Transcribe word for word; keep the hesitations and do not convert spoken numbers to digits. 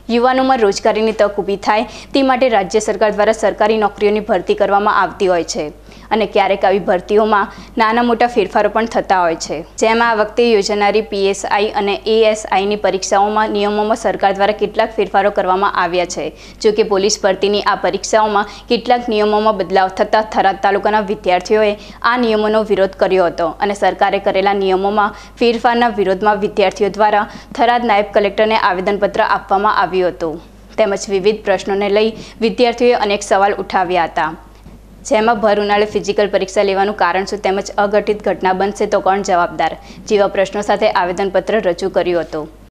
યુવાનોમાં રોજગારીની તક ઊભી થાય તે માટે રાજ્ય સરકાર દ્વારા સરકારી નોકરીઓની ભરતી કરવામાં આવતી હોય છે અને ક્યારેક આવી ભરતીઓમાં નાના મોટા ફેરફારો પણ થતા હોય છે, જેમાં આ વખતે યોજાનારી પીએસઆઈ અને એએસઆઈની પરીક્ષાઓમાં નિયમોમાં સરકાર દ્વારા કેટલાક ફેરફારો કરવામાં આવ્યા છે। જો કે પોલીસ ભરતીની આ પરીક્ષાઓમાં કેટલાક નિયમોમાં બદલાવ થતાં થરાદ તાલુકાના વિદ્યાર્થીઓએ આ નિયમોનો વિરોધ કર્યો હતો અને સરકારે કરેલા નિયમોમાં ફેરફારના વિરોધમાં વિદ્યાર્થીઓ દ્વારા થરાદ નાયબ કલેક્ટરને આવેદનપત્ર આપવામાં આવ્યું હતું તેમજ વિવિધ પ્રશ્નોને લઈ વિદ્યાર્થીઓએ અનેક સવાલ ઉઠાવ્યા હતા, જેમાં ભર ઉનાળે ફિઝિકલ પરીક્ષા લેવાનું કારણ શું તેમજ અઘટિત ઘટના બનશે તો કોણ જવાબદાર જેવા પ્રશ્નો સાથે આવેદનપત્ર રજૂ કર્યું હતું।